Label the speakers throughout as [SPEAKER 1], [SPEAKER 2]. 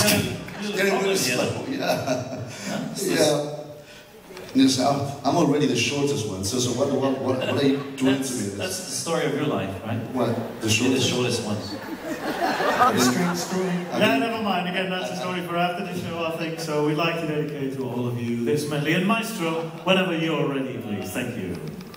[SPEAKER 1] getting really slow. Yeah. Yeah. Yes, I'm already the shortest one. So what are you doing to me?
[SPEAKER 2] That's the story of your life, right?
[SPEAKER 1] What? The
[SPEAKER 2] You're the
[SPEAKER 1] shortest?
[SPEAKER 2] shortest ones.
[SPEAKER 1] The strange story.
[SPEAKER 3] Yeah, never mind. Again, that's a story for after the show, I think. So we'd like to dedicate to all of you this medley. And Maestro, whenever you're ready, please. Thank you.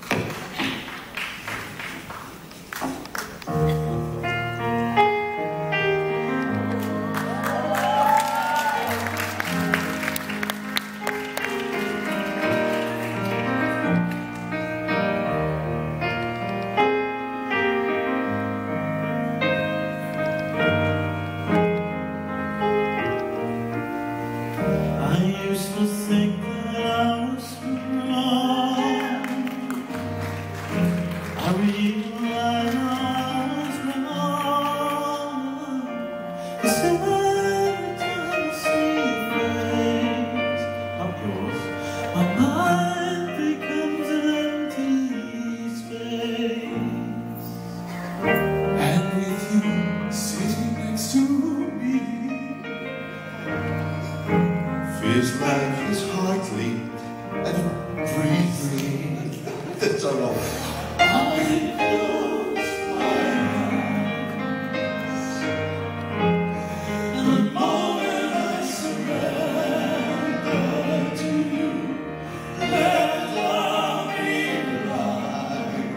[SPEAKER 1] Feels like his heart leaped and breathing. That's all wrong. I close my eyes, and the moment I surrender to you, let love be blind.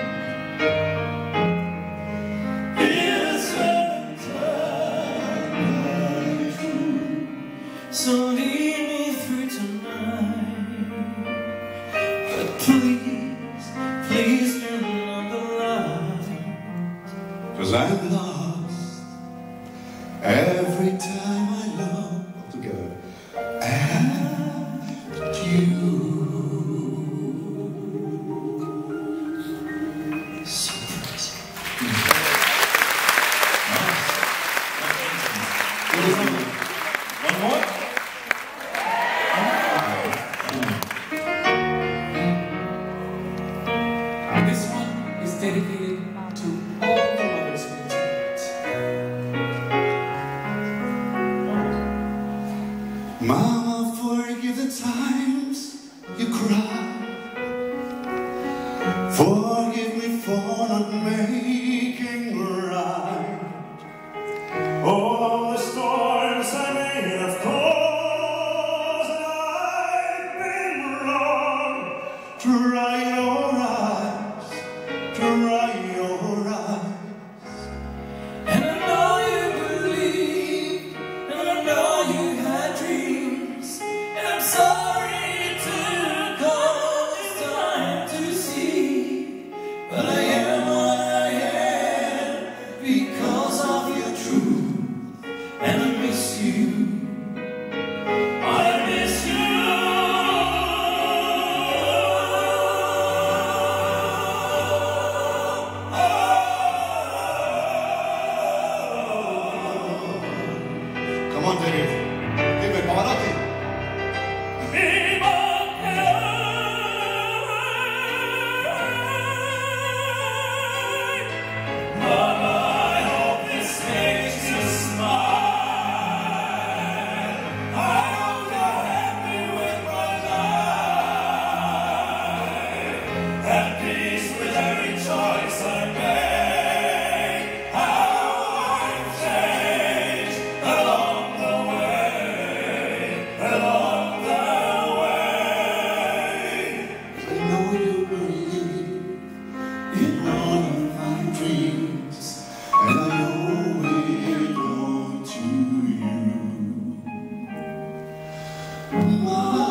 [SPEAKER 1] Innocent and true. So lead me through tonight, but please, please turn on the light, 'cause I'm lost every time I look together at you. So pretty. One more?
[SPEAKER 4] This one is dedicated to all the mothers in the tonight.
[SPEAKER 1] Mama, forgive the times you cry. Forgive me for not making right all the storms I may have caused. I've been wrong. Dry your eyes, dry your eyes.
[SPEAKER 4] And I know you believe, and I know you had dreams, and I'm sorry it took all this time to see, but I am what I am because of your truth, and I miss you. I miss you.
[SPEAKER 1] Come on, David. David, Pavarotti.
[SPEAKER 4] Mama, I hope this makes you smile. I hope you're happy with my life, at peace with every choice I make. How I've changed along the way, along the way.
[SPEAKER 1] I know you believe in all of my dreams, and I owe it all to you. Mama.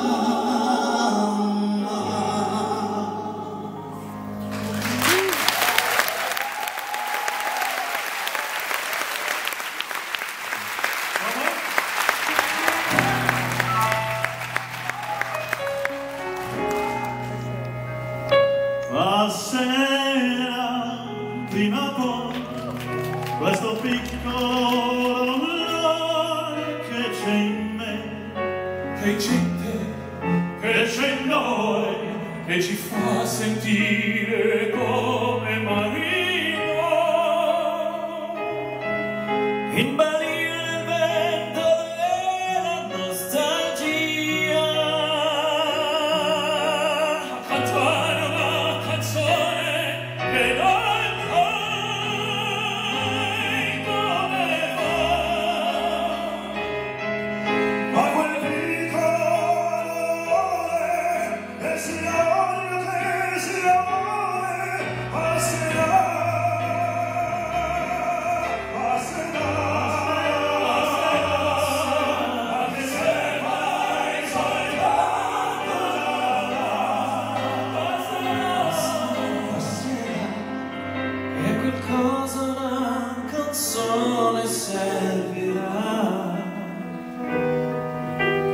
[SPEAKER 3] Passerà prima o poi questo piccolo dolore che c'è in me,
[SPEAKER 4] Che c'è in te,
[SPEAKER 3] che c'è in noi,
[SPEAKER 4] che ci fa sentire come marino,
[SPEAKER 3] in balia del vento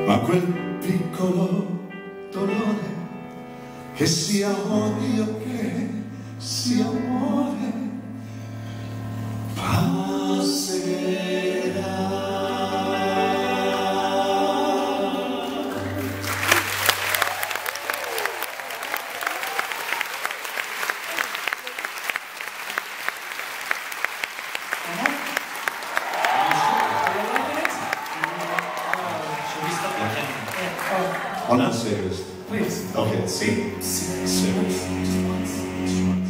[SPEAKER 1] ma quel piccolo dolore, che sia odio, che sia amore, passerà. One more serious.
[SPEAKER 3] Please.
[SPEAKER 1] Okay, serious.